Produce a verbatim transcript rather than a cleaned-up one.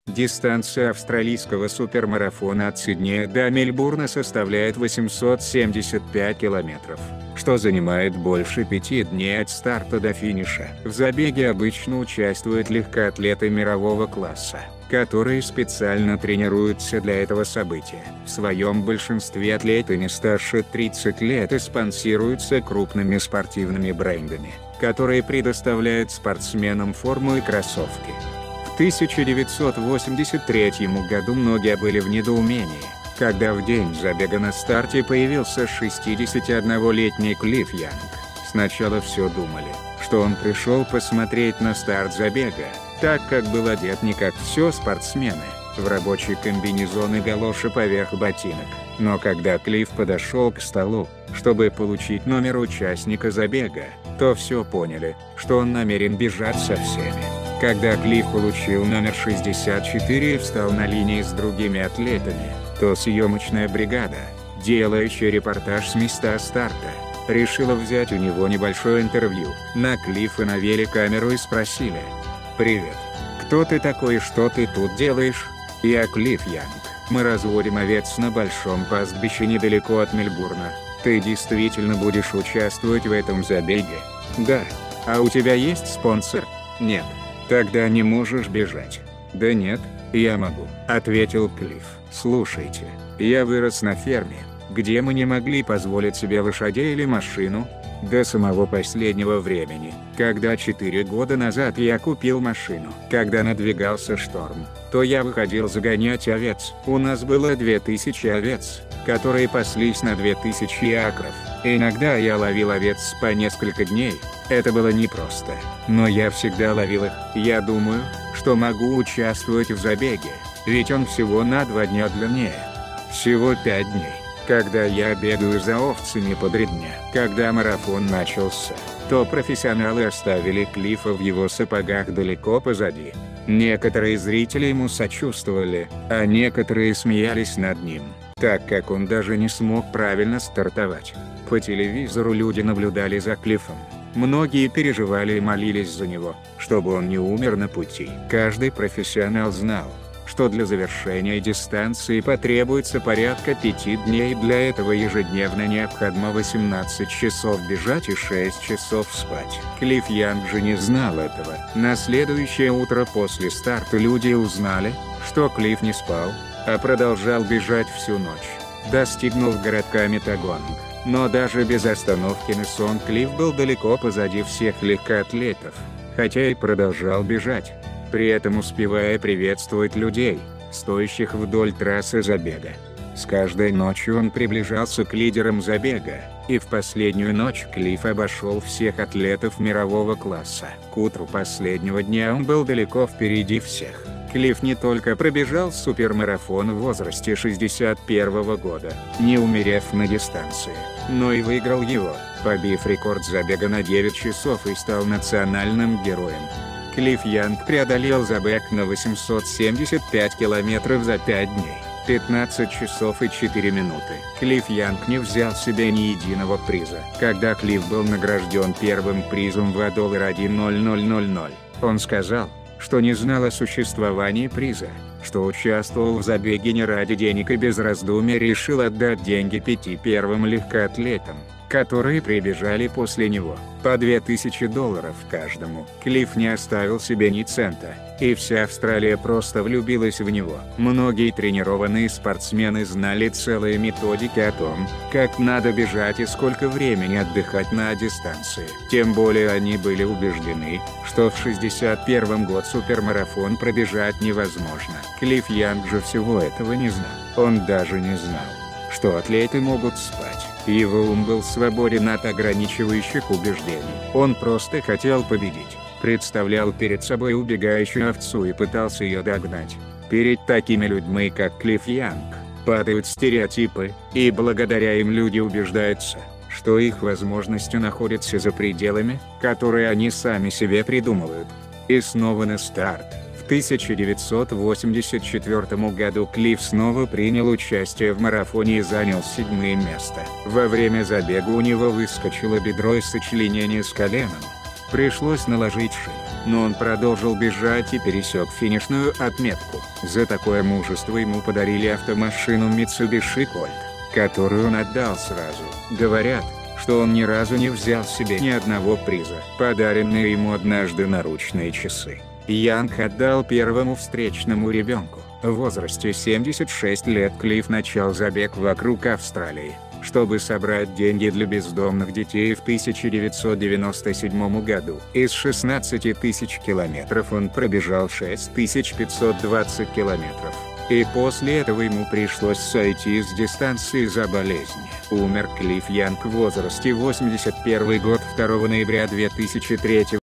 Дистанция австралийского супермарафона от Сиднея до Мельбурна составляет восемьсот семьдесят пять километров, что занимает больше пяти дней от старта до финиша. В забеге обычно участвуют легкоатлеты мирового класса, которые специально тренируются для этого события. В своем большинстве атлеты не старше тридцати лет и спонсируются крупными спортивными брендами, которые предоставляют спортсменам форму и кроссовки. В тысяча девятьсот восемьдесят третьем году многие были в недоумении, когда в день забега на старте появился шестидесятиоднолетний Клифф Янг. Сначала все думали, что он пришел посмотреть на старт забега, так как был одет не как все спортсмены, в рабочий комбинезон и галоши поверх ботинок. Но когда Клифф подошел к столу, чтобы получить номер участника забега, то все поняли, что он намерен бежать со всеми. Когда Клифф получил номер шестьдесят четыре и встал на линии с другими атлетами, то съемочная бригада, делающая репортаж с места старта, решила взять у него небольшое интервью. На Клиффа навели камеру и спросили: «Привет. Кто ты такой и что ты тут делаешь?» «Я Клифф Янг. Мы разводим овец на большом пастбище недалеко от Мельбурна. Ты действительно будешь участвовать в этом забеге?» «Да. А у тебя есть спонсор?» «Нет». «Тогда не можешь бежать». «Да нет, я могу», — ответил Клифф. «Слушайте, я вырос на ферме, где мы не могли позволить себе лошадей или машину, до самого последнего времени, когда четыре года назад я купил машину. Когда надвигался шторм, то я выходил загонять овец. У нас было две тысячи овец, которые паслись на две тысячи акров. Иногда я ловил овец по несколько дней. Это было непросто, но я всегда ловил их. Я думаю, что могу участвовать в забеге, ведь он всего на два дня длиннее. Всего пять дней. Когда я бегаю за овцами по три дня. Когда марафон начался, то профессионалы оставили Клиффа в его сапогах далеко позади. Некоторые зрители ему сочувствовали, а некоторые смеялись над ним, так как он даже не смог правильно стартовать. По телевизору люди наблюдали за Клиффом. Многие переживали и молились за него, чтобы он не умер на пути. Каждый профессионал знал, что для завершения дистанции потребуется порядка пяти дней. Для этого ежедневно необходимо восемнадцать часов бежать и шесть часов спать. Клифф Янг же не знал этого. На следующее утро после старта люди узнали, что Клифф не спал, а продолжал бежать всю ночь. Достигнув городка Метагонг, но даже без остановки на сон Клифф был далеко позади всех легкоатлетов, хотя и продолжал бежать, при этом успевая приветствовать людей, стоящих вдоль трассы забега. С каждой ночью он приближался к лидерам забега, и в последнюю ночь Клифф обошел всех атлетов мирового класса. К утру последнего дня он был далеко впереди всех. Клифф не только пробежал супермарафон в возрасте шестьдесят первого года, не умерев на дистанции, но и выиграл его, побив рекорд забега на девять часов и стал национальным героем. Клифф Янг преодолел забег на восемьсот семьдесят пять километров за пять дней, пятнадцать часов и четыре минуты. Клифф Янг не взял себе ни единого приза. Когда Клифф был награжден первым призом в доллар один ноль ноль ноль ноль, он сказал, что не знал о существовании приза, что участвовал в забеге не ради денег и без раздумий решил отдать деньги пяти первым легкоатлетам, которые прибежали после него, по две тысячи долларов каждому. Клифф не оставил себе ни цента, и вся Австралия просто влюбилась в него. Многие тренированные спортсмены знали целые методики о том, как надо бежать и сколько времени отдыхать на дистанции. Тем более они были убеждены, что в шестьдесят первом году супермарафон пробежать невозможно. Клифф Янг же всего этого не знал. Он даже не знал, что атлеты могут спать. Его ум был свободен от ограничивающих убеждений. Он просто хотел победить. Представлял перед собой убегающую овцу и пытался ее догнать. Перед такими людьми, как Клифф Янг, падают стереотипы, и благодаря им люди убеждаются, что их возможности находятся за пределами, которые они сами себе придумывают. И снова на старт. В тысяча девятьсот восемьдесят четвёртом году Клифф снова принял участие в марафоне и занял седьмое место. Во время забега у него выскочило бедро и сочленение с коленом. Пришлось наложить шин, но он продолжил бежать и пересек финишную отметку. За такое мужество ему подарили автомашину Mitsubishi Colt, которую он отдал сразу. Говорят, что он ни разу не взял себе ни одного приза. Подаренные ему однажды наручные часы Янг отдал первому встречному ребенку. В возрасте семьдесят шесть лет Клифф начал забег вокруг Австралии, чтобы собрать деньги для бездомных детей в тысяча девятьсот девяносто седьмом году. Из шестнадцати тысяч километров он пробежал шесть тысяч пятьсот двадцать километров. И после этого ему пришлось сойти с дистанции из-за болезни. Умер Клифф Янг в возрасте восемьдесят первый год второго ноября две тысячи третьего.